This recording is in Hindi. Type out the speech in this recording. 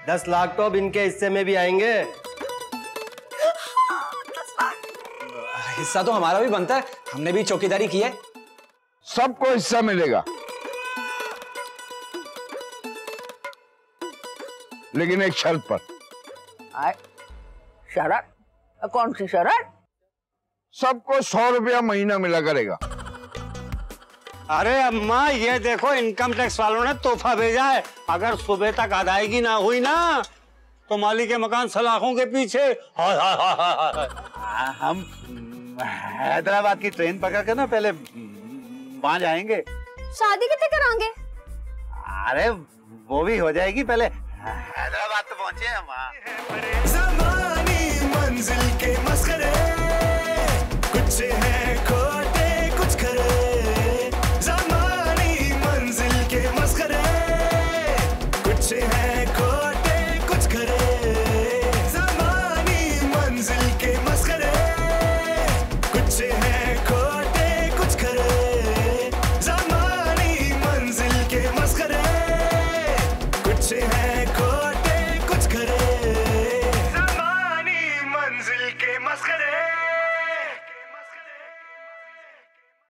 10 लाख तो अब इनके हिस्से में भी आएंगे। हिस्सा तो हमारा भी बनता है, हमने भी चौकीदारी की है। सबको हिस्सा मिलेगा, लेकिन एक शर्त पर। शरत? कौन सी शरत? सबको 100 रुपया महीना मिला करेगा। अरे अम्मा, ये देखो इनकम टैक्स वालों ने तोहफा भेजा है। अगर सुबह तक अदायगी ना हुई ना तो मालिक के मकान सलाखों के पीछे। हम हैदराबाद की ट्रेन पकड़ के ना पहले वहां जाएंगे। शादी कितने कराएंगे? अरे वो भी हो जाएगी, पहले हैदराबाद तो पहुंचे हम। ज़मानी मंजिल के मस्खरे कुछ है